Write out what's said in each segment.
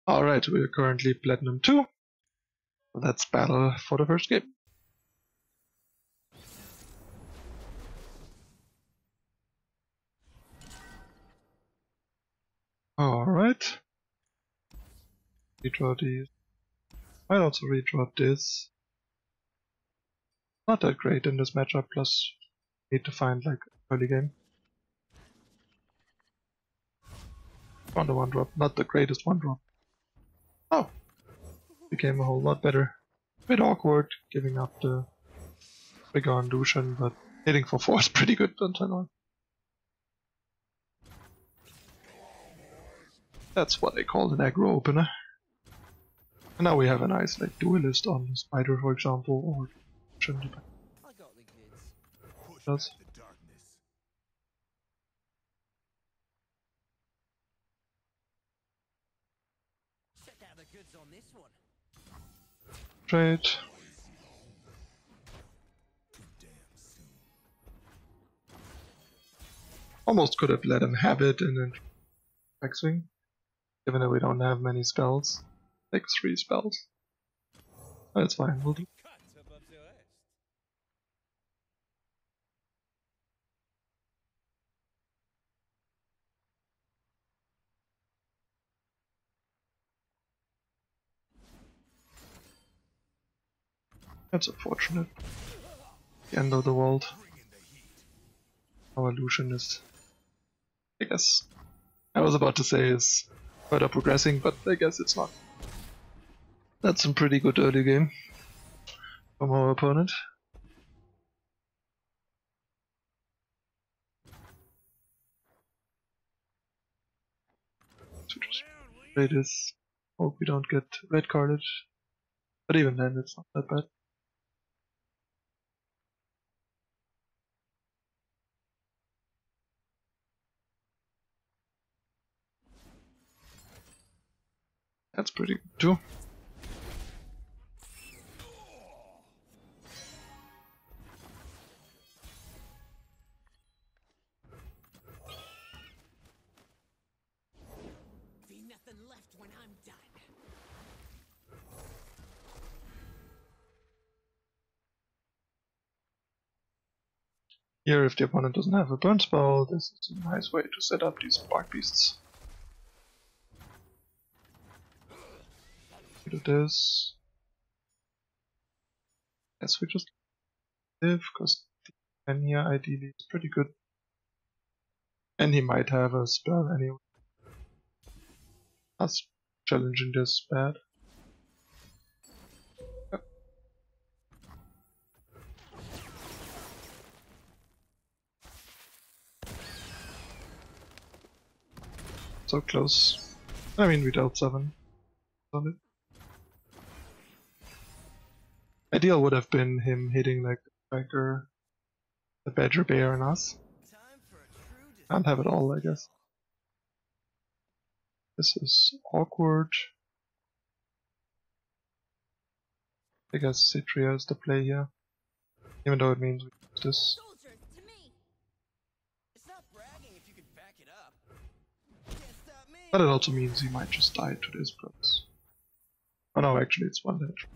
Alright, we are currently Platinum 2. Let's battle for the first game. Alright. Redraw these. Might also redraw this. Not that great in this matchup, plus need to find like early game. Found a 1-drop, not the greatest 1-drop. Oh! Became a whole lot better. Bit awkward, giving up the trigger on Lucian, but hitting for 4 is pretty good on turn 1. That's what they call an aggro opener. And now we have a nice like duelist on the Spider, for example, or Lucian. I got the goods. Does. Check out the goods on this one. Trade. Almost could have let him have it and then backswing. Given that we don't have many spells. Like 3 spells. That's fine, we'll do. That's unfortunate. The end of the world. Our Lucian is, I guess, I was about to say is further progressing, but I guess it's not. That's some pretty good early game from our opponent. So just play this. Hope we don't get red carded. But even then, it's not that bad. That's pretty good too. Be nothing left when I'm done. Here, if the opponent doesn't have a burn spell, this is a nice way to set up these Bark Beasts. Do this. Guess we just live, because the pen here ideally is pretty good. And he might have a spell anyway. Us challenging this bad. Yep. So close. I mean, we dealt 7 on it. Ideal would have been him hitting like the Badger Bear and us. Can't have it all, I guess. This is awkward. I guess Citria is the play here. Even though it means we use this. Soldiers, to me. It's not bragging if you can back it up. Can't stop me. But it also means he might just die to this plus. Oh no, actually it's 1 damage.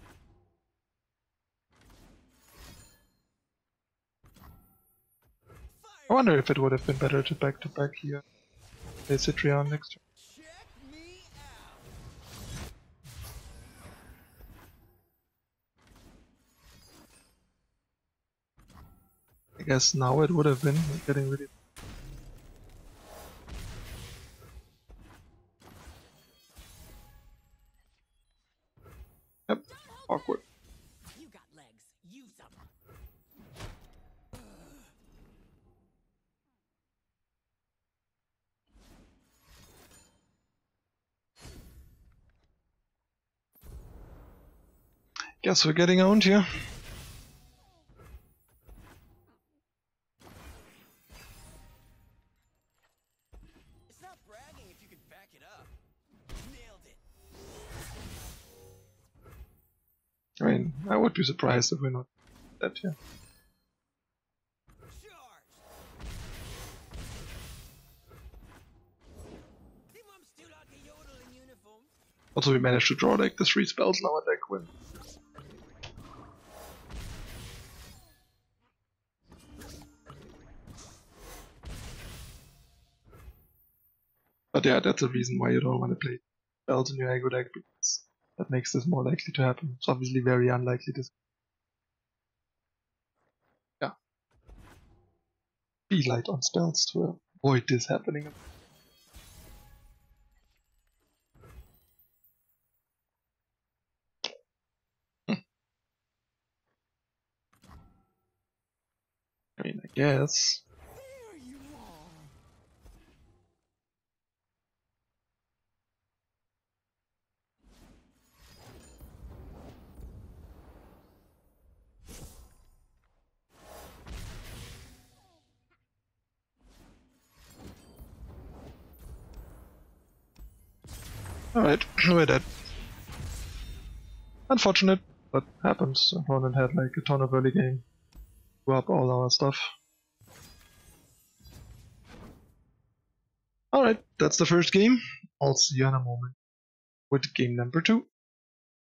I wonder if it would have been better to back here. Play Citrion next turn. Check me out. I guess now it would have been getting rid of. Yep, awkward. You got legs. Use them. Guess we're getting owned here. It's not bragging if you can back it up. Nailed it. I mean, I would be surprised if we're not dead here. Charge. Think I'm still like a yodel in uniform. Also, we managed to draw like the 3 spells now at deck win. But yeah, that's the reason why you don't want to play spells in your aggro deck, because that makes this more likely to happen. It's obviously very unlikely this. Yeah. Be light on spells to avoid this happening. I mean, I guess. Alright, we're dead. Unfortunate, but happens. Opponent had like a ton of early game. Blew up all our stuff. Alright, that's the first game. I'll see you in a moment with game number 2.